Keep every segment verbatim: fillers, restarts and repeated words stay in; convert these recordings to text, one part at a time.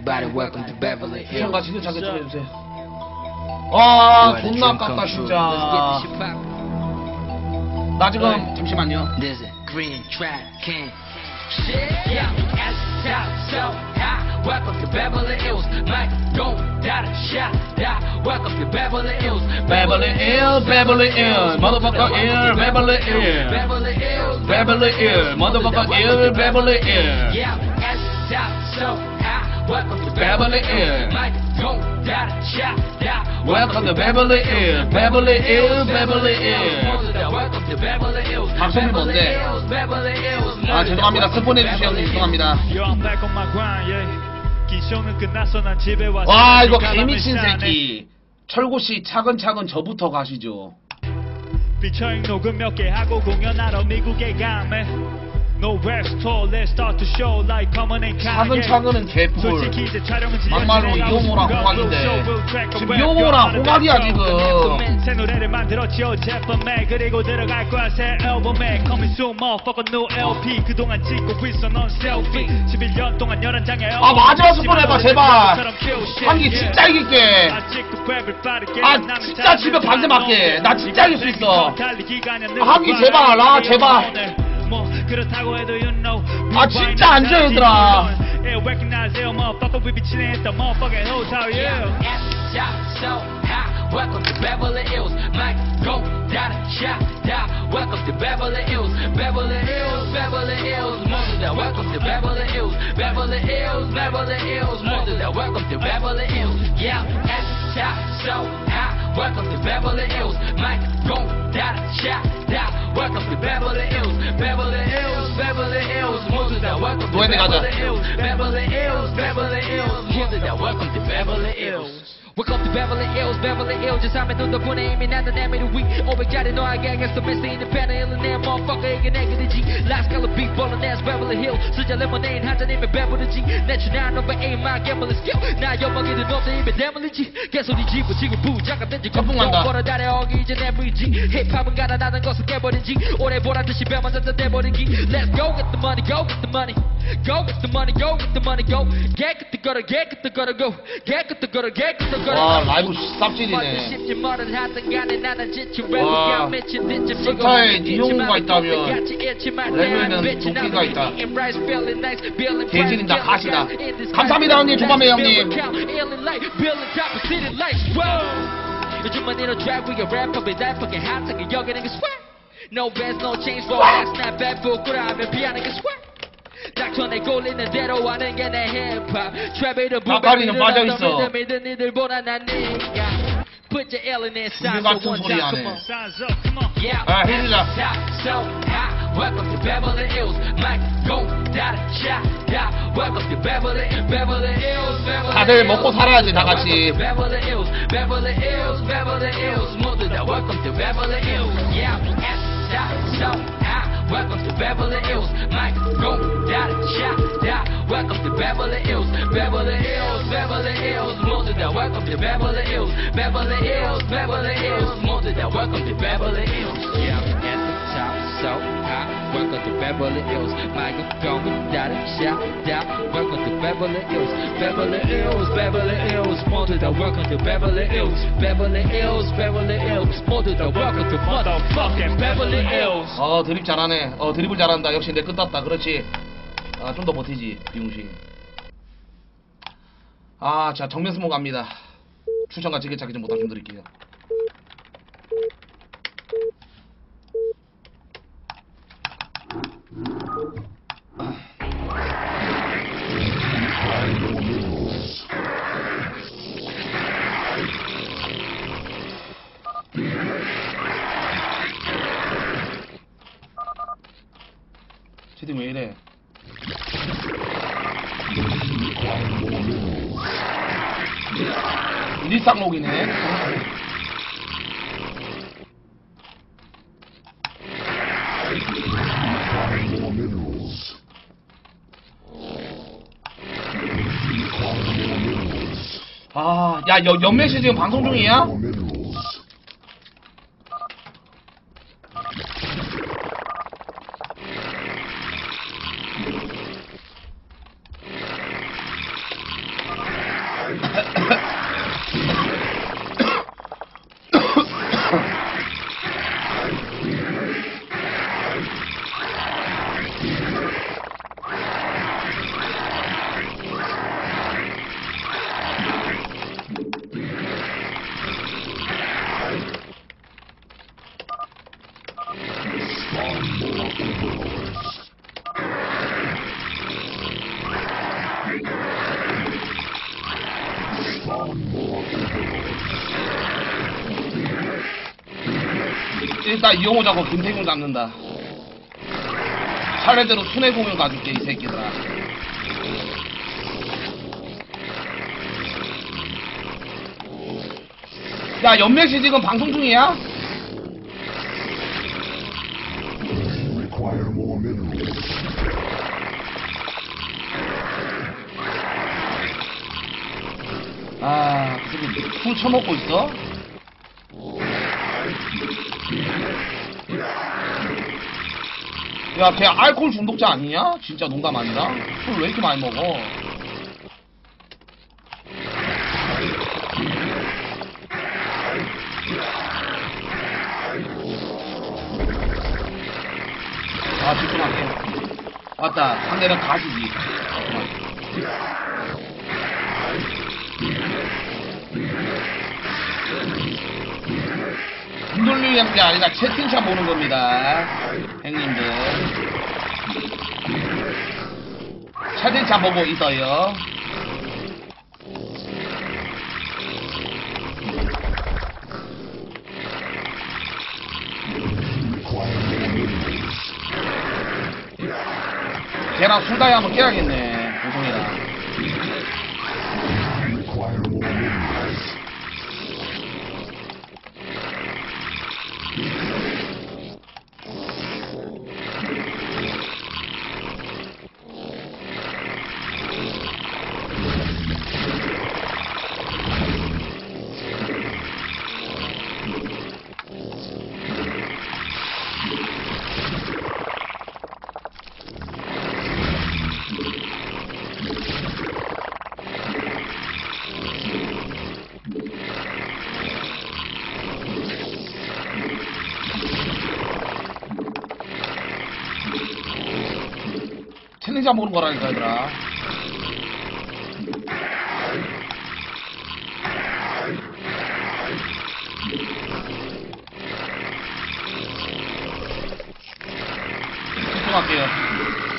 시청자 지도자게 좀 해주세요. 와 존나 아깝다 진짜. 나 지금 잠시만요. Welcome to Beverly Hills, Mike, don't doubt a shot, welcome to Beverly Hills, Beverly Hills, Beverly Hills, motherfucker Hills, Beverly Hills, Beverly Hills, Beverly Hills, motherfucker Hills, Beverly Hills. Yeah, at the top, so high. Welcome to Beverly Hills, Mike, don't doubt a shot, welcome to Beverly Hills, Beverly Hills, Beverly Hills. Welcome to Beverly Hills. 방송이 뭔데? 아 죄송합니다. 스폰해 주셔서 죄송합니다. 와 이거 개미친 새끼. 철구씨 차근차근 저부터 가시죠. 피처링 녹음 몇 개 하고 공연하러 미국에 가매. 차근차근은 개뿔. 막말로 이호모랑 홍학인데 지금 이호모랑 홍학이야 지금. 새 노래를 만들었지요 제품에 그리고 들어갈 거야 새 앨범에 Coming soon motherfucker new 엘피 그동안 찍고 있어 넌 셀피 십일 년 동안 열한 장의 앨범. 아 마지막 스폰 해봐 제발. 한기 진짜 이길게. 아 진짜 집에 반대 맞게. 나 진짜 이길 수 있어. 한기 제발 아 제발. 아 진짜 안 줘 얘들아. Welcome to Beverly Hills, Mike, go, down, shot, down. Welcome to Beverly Hills, Beverly Hills, Beverly Hills, Monster. Welcome to Beverly Hills, Beverly Hills, Beverly Hills, Monster. Welcome to Beverly Hills, yeah, at the top, so high. Welcome to Beverly Hills, Mike, go, down, shot, down. Welcome to Beverly Hills, Beverly Hills, Beverly Hills, Monster. Welcome to Beverly Hills, Beverly Hills, Beverly Hills, Monster. Welcome to Beverly Hills. Welcome to Beverly Hills, Beverly Hills. just 하면 눈덕분에 이미 나는 내미를 위 오백짜리 너에게 했어 미스 인디펜더 일어내 motherfucker에게 내게 되지 Last color beat ballin' ass Beverly Hills 수저 레모네이드 한 잔이면 배부르지 내 추나 넘버 eight my gambling skill 나 연막이든 없어 입에 대물리지 개소리지 지금 부자가 된지 거품만 벌어다래 어기 이제 내물이지 힙합은 가난하다는 것을 깨버린지 오래 보란듯이 배만 잔잔 돼버린기 Let's go get the money go get the money Go get the money go get the money go Get get the gutter get get the gutter go Get get the gutter get get the gutter 와 라이브 쌉질이네. 와 스타에 니용우가 있다면 레벨에는 도끼가 있다. 개질인다 가시다. 감사합니다 형님 조만매 형님. No bands, no chains, for ass, not bad for good. I'm in piano, get sweat. 닥터내 꼴리는 대로 하는 게 내 힙합. 트랩에도 부배를 넣어 믿은 이들보다 난 니가. Put your L in that side, so one time, come on. Size up, come on. Yeah, 아, 해주자. So high, welcome to Beverly Hills. Mike, go, down, shot, down. Welcome to Beverly, Beverly Hills, Beverly Hills. 다들 먹고 살아야지 다 같이. Beverly Hills, Beverly Hills, Beverly Hills. 모두 다 welcome to Beverly Hills. Yeah, at the top, so high. Welcome to Beverly Hills, Mike, go, down, shot, down. Welcome to Beverly Hills, Beverly Hills, Beverly Hills. 모두 다 welcome to Beverly Hills, Beverly Hills, Beverly Hills. 모두 다 welcome to Beverly Hills. Yeah, at the top, so high. Welcome to Beverly Hills, Mike, go, down, shot, down. Welcome to Beverly Hills, Beverly Hills, Beverly Hills. 모두 다 welcome to Beverly Hills, Beverly Hills, Beverly Hills. 모두 다 welcome to motherfucking Beverly Hills. 어 드립 잘하네. 어 드리블 잘한다. 역시 내 끝났다. 그렇지. 아 좀 더 버티지 비용신. 아 자 정면 스모 갑니다. 추천과 지게차기 좀 부탁 좀 드릴게요. 채팅 왜 이래? 일상록이네. 아, 야, 여, 연매씨 지금 방송 중이야? 일단 이용호 잡고 김태경 잡는다. 차례대로 순회 공연 가줄게 이 새끼들아. 야 연맥시 지금 방송 중이야? 아, 그 새끼 술 처먹고 있어? 야, 걔 알코올 중독자 아니냐? 진짜 농담 아니라? 술 왜 이렇게 많이 먹어? 아, 집중할게. 맞다, 상대는 가시지. 눈 돌리는 게 아니라 채팅창 보는 겁니다. 형님들. 채팅창 보고 있어요. 걔랑 술다이 한번 깨야겠네. 보성이랑. 챌린지 보는 거라니까 얘들아. 집중할게요.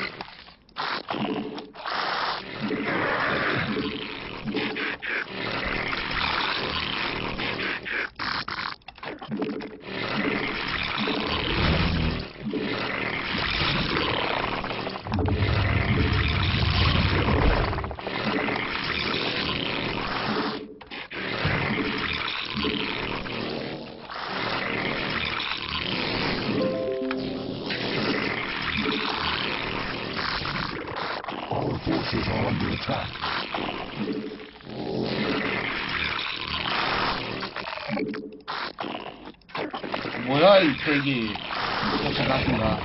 뭐야 이 팩이 도착 같은가.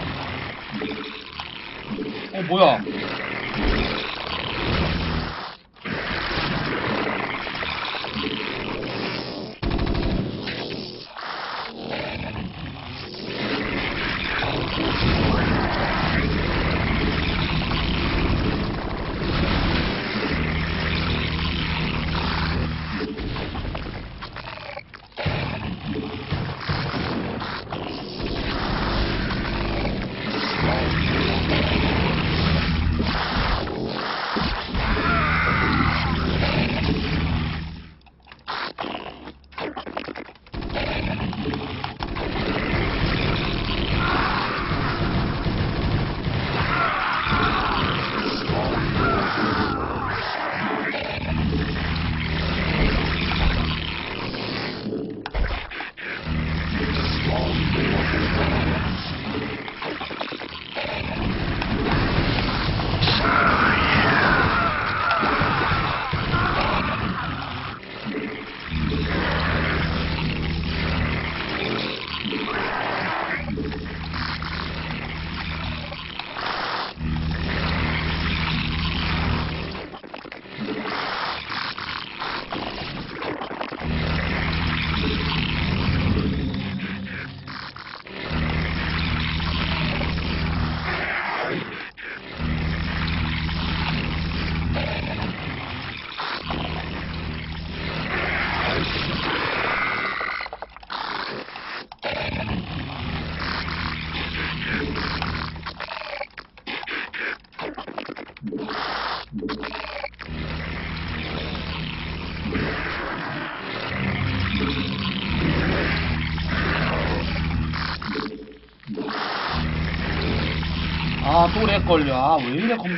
어 뭐야 아, 또 렉 걸려. 아, 왜 이래, 컴.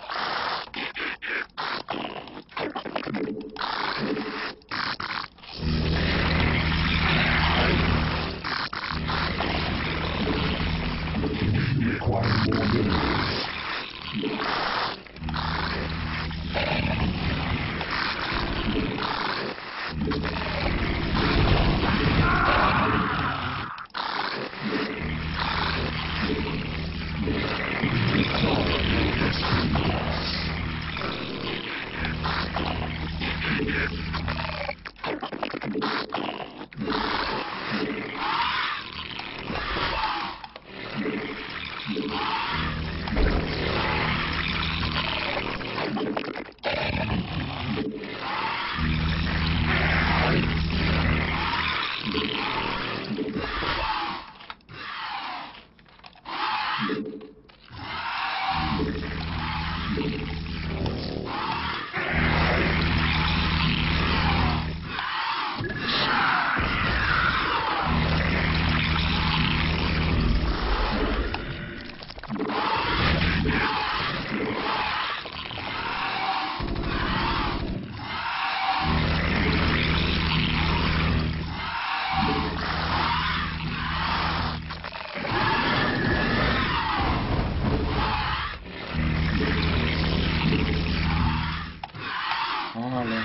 아, 네.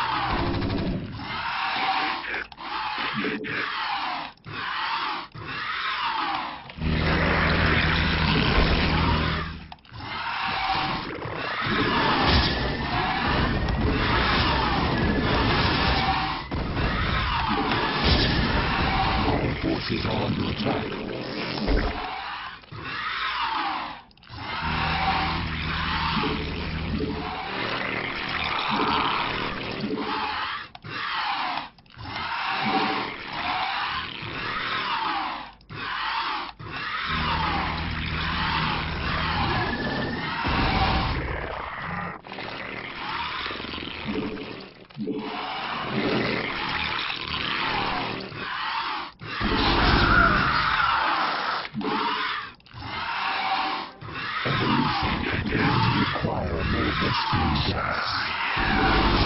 Forces are under attack. Require more destiny gas.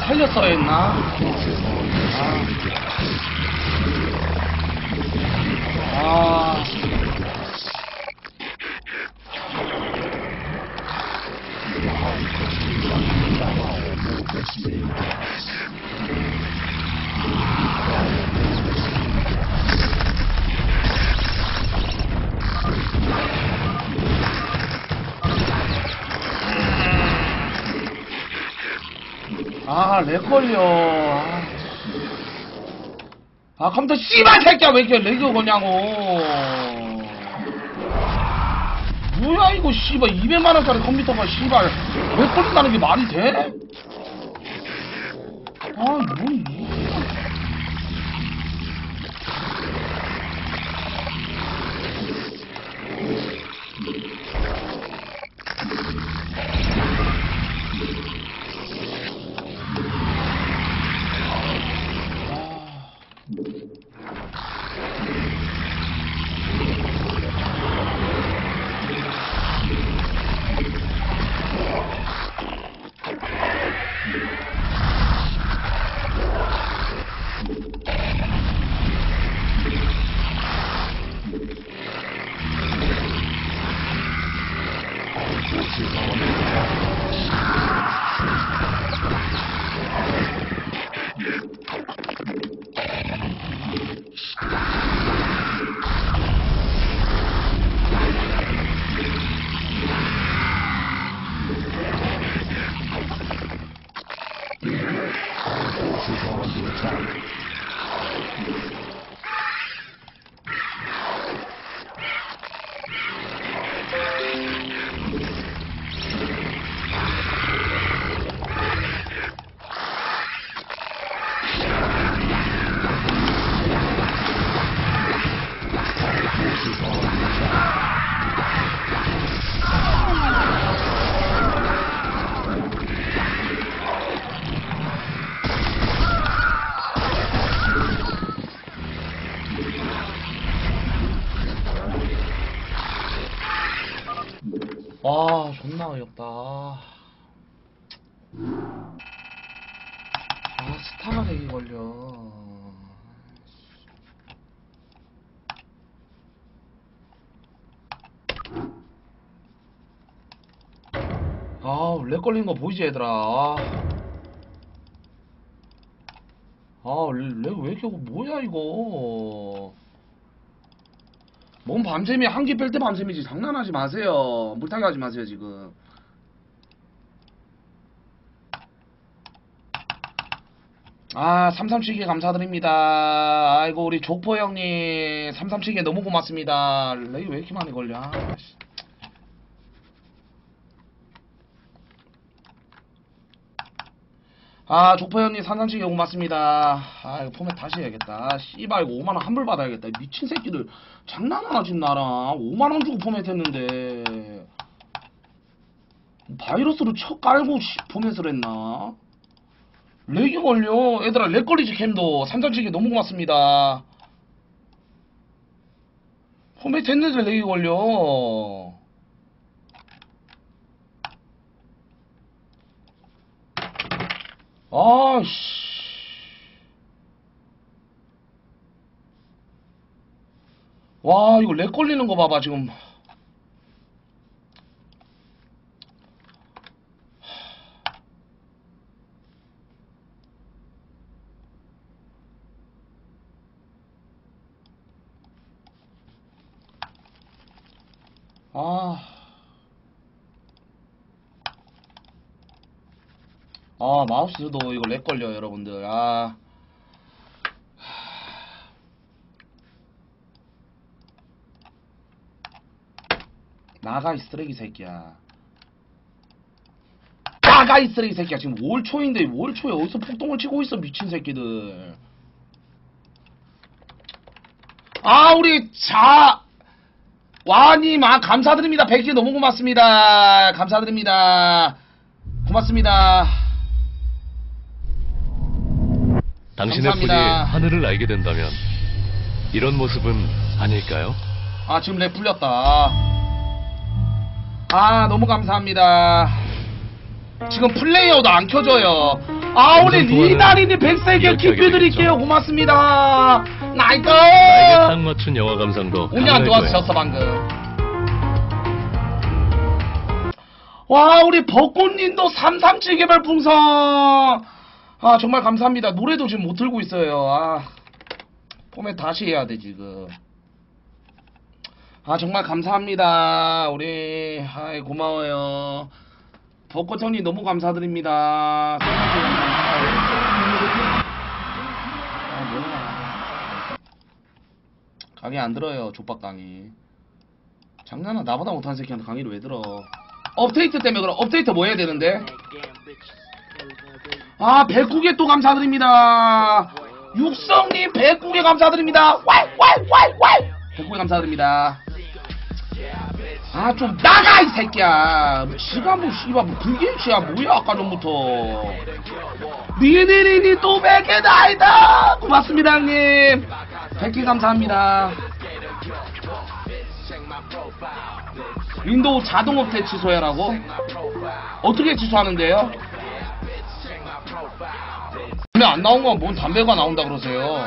살렸어야 했나? 아. 아. 아, 렉 걸려. 아, 아 컴퓨터 씨발 새끼야 왜 이렇게 렉이 거냐고. 뭐야 이거 씨발 이백만 원짜리 컴퓨터가 씨발 렉 걸린다는 게 말이 돼? 아, 뭔 와, 존나 어이없다. 아, 스타가 되게 걸려. 아, 렉 걸리는 거 보이지, 얘들아. 아, 렉 왜 이렇게, 뭐야, 이거. 뭔 밤샘이, 한기 뺄 때 밤샘이지. 장난하지 마세요. 물타기 하지 마세요, 지금. 아, 삼삼칠개 감사드립니다. 아이고, 우리 조포 형님. 삼삼칠개 너무 고맙습니다. 렉이 왜 이렇게 많이 걸려. 아, 아, 조포 형님 삼삼칠개 고맙습니다. 아, 이거 포맷 다시 해야겠다. 씨발, 이거 오만 원 환불 받아야겠다. 미친 새끼들. 장난하나, 지금 나랑. 오만 원 주고 포맷 했는데. 바이러스로 쳐 깔고 포맷을 했나? 렉이 걸려. 얘들아, 렉 걸리지, 캠도. 삼삼칠개 너무 고맙습니다. 포맷 했는데 렉이 걸려. 아씨. 와, 이거 렉 걸리는 거 봐봐, 지금. 아. 아, 마우스도 이거 렉 걸려요, 여러분들. 아. 나가, 이 쓰레기 새끼야. 나가, 이 쓰레기 새끼야. 지금 올 초인데, 올 초에 어디서 폭동을 치고 있어, 미친 새끼들. 아, 우리 자, 와님, 아, 감사드립니다. 백 개 너무 고맙습니다. 감사드립니다. 고맙습니다. 당신의 감사합니다. 폰이 하늘을 알게 된다면 이런 모습은 아닐까요? 아, 지금 렉 풀렸다. 아, 너무 감사합니다. 지금 플레이어도 안 켜져요. 아 우리 영상 통화는 리다리님 백세 개 이렇게 하게 킵뷰 드릴게요. 되겠죠. 고맙습니다. 나이스. 나에게 딱 맞춘 영화 감상도 운영 가능할 좋아서 거예요. 졌어 방금. 와 우리 벚꽃님도 삼삼칠 개별 풍선. 아 정말 감사합니다. 노래도 지금 못 틀고 있어요. 아 포맷 다시 해야 돼 지금. 아 정말 감사합니다. 우리 아이 고마워요. 벚꽃 형님 너무 감사드립니다. 아 뭐야. 강의 안 들어요. 족박 강의. 장난아 나보다 못하는 새끼한테 강의를 왜 들어. 업데이트 때문에 그럼 업데이트 뭐 해야 되는데? 아 백구 개 또 감사드립니다. 육성님 백구 개 감사드립니다. 왈왈왈왈 백구 개 감사드립니다. 아 좀 나가 이 새끼야. 지가 뭐 씨발 뭐 불길치야 뭐야 아까 전부터. 니니니니 또 백 개 나이다. 고맙습니다 형님. 백 개 감사합니다. 윈도우 자동 업데이트 취소해라고? 어떻게 취소하는데요? 근데 안 나온 건 뭔 담배가 나온다 그러세요?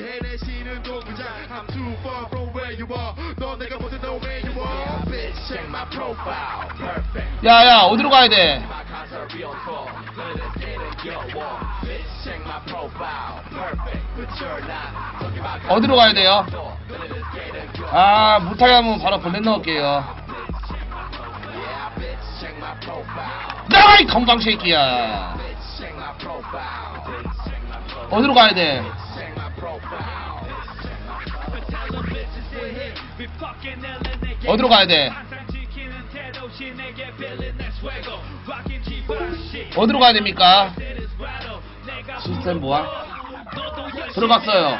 야야 어디로 가야 돼? 어디로 가야 돼요? 아 못하게 하면 바로 벌레 넣을게요. 나가 이 건강 새끼야. 어디로 가야 돼? 어디로 가야 돼? 어디로 가야 됩니까? 시스템 뭐야? 들어갔어요.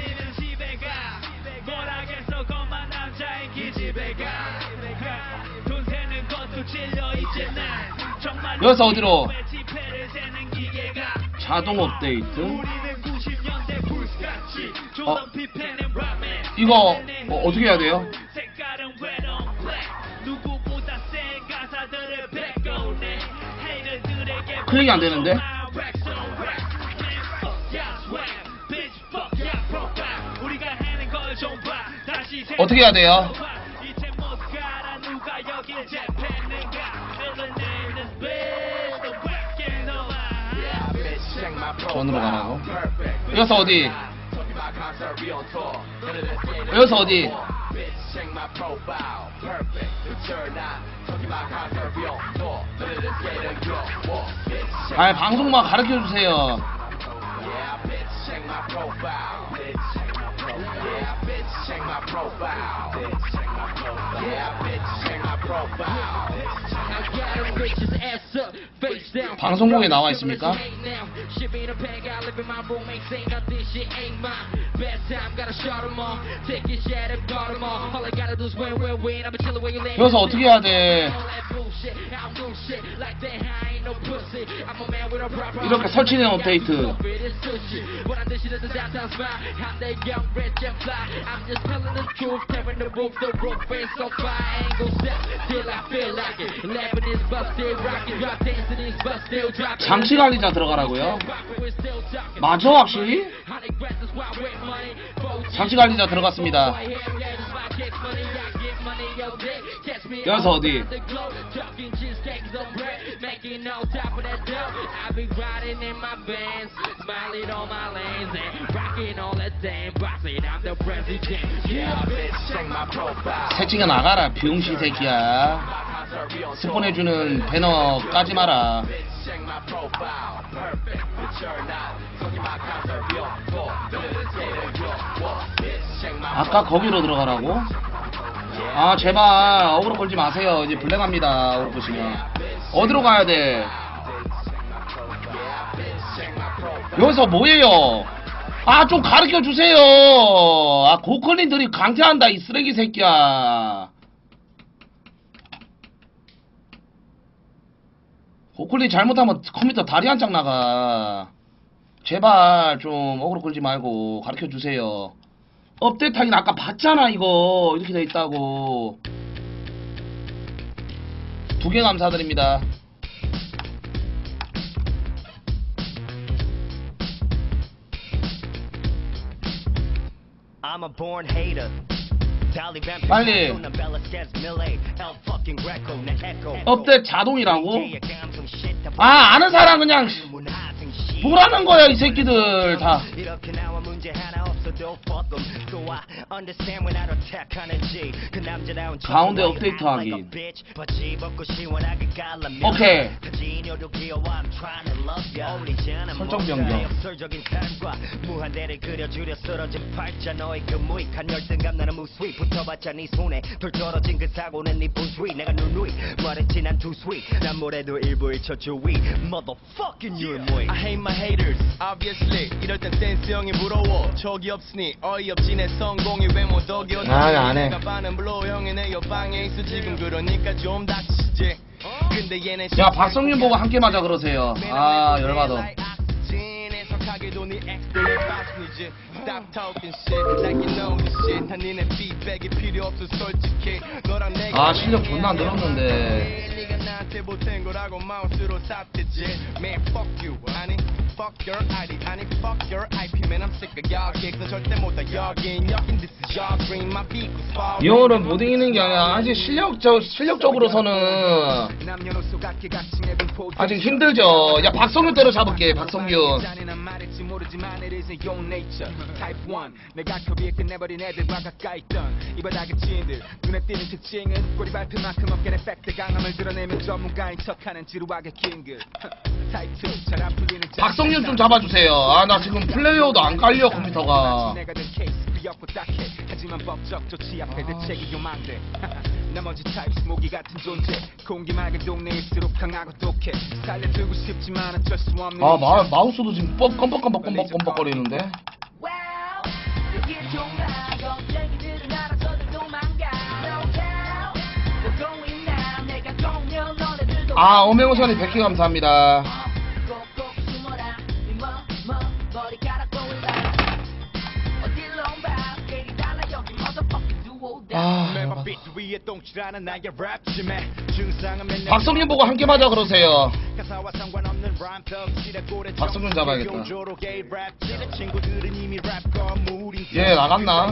여기서 어디로? 자동 업데이트? 어? 이거 어, 어떻게 해야 돼요? 클릭이 안 되는데? 어떻게 해야 돼요? 전으로 가라고? 여기서 어디? 여기서 어디? 아니 방송만 가르쳐주세요. 방송국에 나와 있습니까? 여기서 어떻게 해야 돼? 이렇게 설치된 업데이트. 장치관리자 들어가라고요? 맞아 확실히? 장치관리자 들어갔습니다. 여기서 어디? 새치가 나가라 병신 새끼야. 스폰해주는 배너 까지 마라. 아까 거기로 들어가라고? 아 제발 어그로 걸지 마세요. 이제 블랙합니다. 어그로 보시면 어디로 가야 돼? 여기서 뭐예요? 아 좀 가르쳐 주세요. 아 고컬린들이 강퇴한다 이 쓰레기 새끼야. 고컬린 잘못하면 컴퓨터 다리 한 장 나가. 제발 좀 어그로 끌지 말고 가르쳐 주세요. 업데이트 하긴 아까 봤잖아. 이거 이렇게 돼 있다고. 두 개 감사드립니다. 빨리. 업데이트 자동이라고? 아, 아는 사람 그냥 뭐라는 거야 이 새끼들 다. 가운데 업데이트 하기. 오케이. 설정 변경. I hate my haters, obviously. 이럴 땐 센스 형이 부러워. 적이 없으니 어이없지 내 성공이 왜 못 어겨. 아, 안 해. 내가 반은 불러 형이 내 옆방에 있어 지금 그러니까 좀 닥치지. 근데 얘네 야, 박성윤 보고 함께 맞아 그러세요. 아, 열받아. Stop talking shit like you know this shit. 난 니네 feedback이 필요 없어 솔직히. 너랑 내가 아, 실력 존나 늘었는데. 네가 나한테 보탠 거라고 마우스로 삽대지. Man fuck you 아니 fuck your 아이디 아니 fuck your 아이피. Man I'm sick of y'all gigs. 넌 절대 못다 여긴 여긴 this is your dream. My beat was far. 이 형은 못 이기는 게 아니라 아직 실력적 실력적으로서는 아직 힘들죠. 야, 박성윤 때려 잡을게. 박성윤. Type one 내가 커비에 끝내버린 애들과 가까이 있던 이 바닥의 지인들 눈에 띄는 특징은 꼬리 밟힐 만큼 어깨 팩트 강함을 드러내면 전문가인 척하는 지루하게 긴급 Type two 잘 안 풀리는 박성윤 좀 잡아주세요. 아, 나 지금 플레이어도 안 깔려 컴퓨터가. 내가 된 케이스 귀엽고 딱해 하지만 법적 조치 앞에 대책이 요망돼 나머지 타입 모기 같은 존재 공기 맑은 동네일수록 강하고 독해 살려두고 싶지만 어쩔 수 없는 아, 마, 마우스도 지금 뻑 껌뻑껌뻑 껌뻑 껌뻑거리는데. 아, 어명우선이 백 개 감사합니다. 아, 박성윤 보고 함께 맞아 그러세요. 박성윤 잡아야겠다. 얘 나갔나?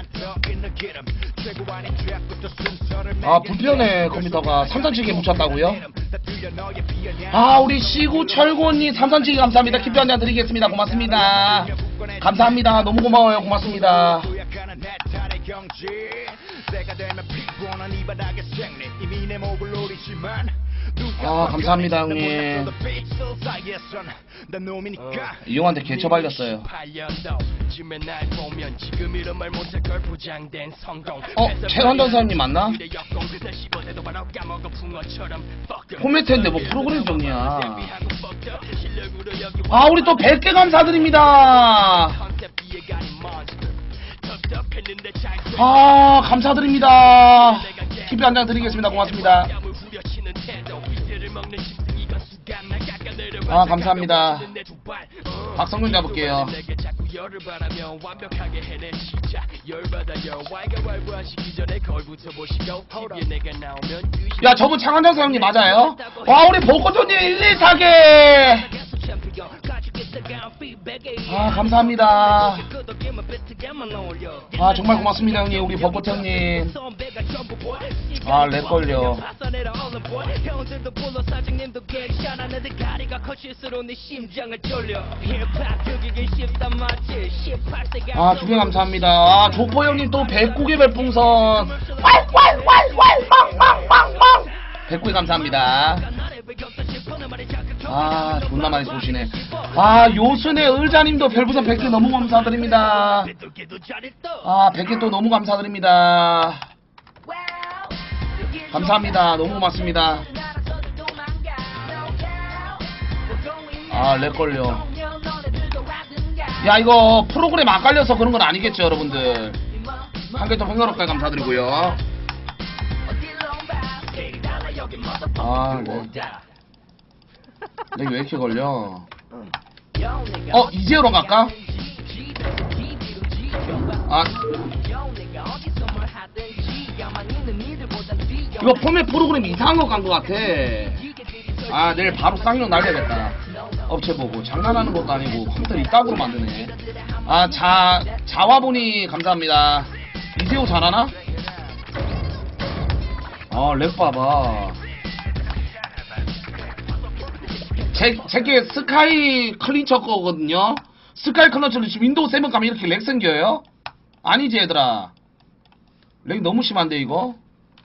아, 불편해 컴퓨터가. 삼산치기 묻혔다고요? 아, 우리 시구철곤님 삼산치기 감사합니다. 킵도 한잔 드리겠습니다. 고맙습니다. 감사합니다. 너무 고마워요. 고맙습니다. 아, 감사합니다 형님. 이 형한테 개처 발렸어요. 어? 최한던 사장님 맞나? 포메트인데 뭐 프로그램 정리야. 아, 우리 또 백 개 감사드립니다. 아, 감사드립니다. 킵이 한 장 드리겠습니다. 고맙습니다. 아, 감사합니다. 박성윤 잡을게요. 야, 저분 창한장 사장님 맞아요? 와, 우리 복고조님 일일사계. 아, 감사합니다. 아, 정말 고맙습니다 형님. 우리 벚꽃 형님. 아, 렉걸려. 아, 두개 감사합니다. 아, 조포 형님 또 백구개 별풍선. 백구개 감사합니다. 아, 존나 많이 쏘시네. 아, 요순의 을자님도 별풍선 백 개 너무 감사드립니다. 아, 백 개 또 너무 감사드립니다. 감사합니다. 너무 고맙습니다. 아, 렉걸려. 야, 이거 프로그램 안 깔려서 그런 건 아니겠죠 여러분들. 한 개 더 평화롭게 감사드리고요. 아, 렉. 렉 왜 이렇게 걸려? 어, 이제로 갈까? 아, 이거 포맷 프로그램 이상한 거 간 거 같아. 아, 내일 바로 쌍욕 날려야겠다. 어, 업체 보고 장난하는 것도 아니고 컴퓨터 이따구로 만드네. 아, 자 자화분이 감사합니다. 이세호 잘하나? 아, 렉 봐봐. 제, 제게 스카이 클린처 거거든요. 스카이 클린처를 지금 윈도우 세븐 가면 이렇게 렉 생겨요? 아니지 얘들아. 렉 너무 심한데 이거?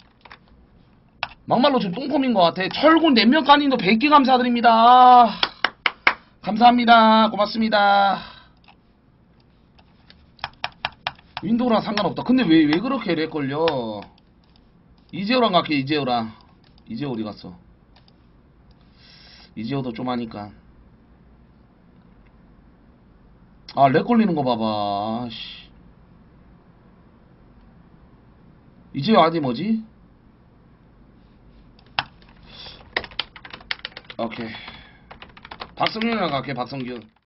막말로 지금 똥폼인 것 같아. 철군 냉면가님도 백 개 감사드립니다. 감사합니다. 고맙습니다. 윈도우랑 상관없다. 근데 왜, 왜 그렇게 렉 걸려? 이재호랑 갈게, 이재호랑. 이재호 어디 갔어? 이재호도 좀 하니까. 아, 렉 걸리는 거 봐봐. 씨. 이재호 아디 뭐지? 오케이. 박성균이랑 갈게, 박성균.